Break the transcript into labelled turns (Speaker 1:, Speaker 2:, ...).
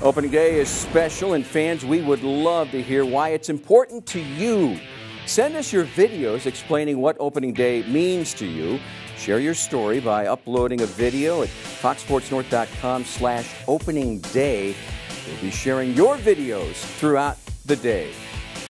Speaker 1: Opening day is special, and fans, we would love to hear why it's important to you. Send us your videos explaining what opening day means to you. Share your story by uploading a video at foxsportsnorth.com/opening day. We'll be sharing your videos throughout the day.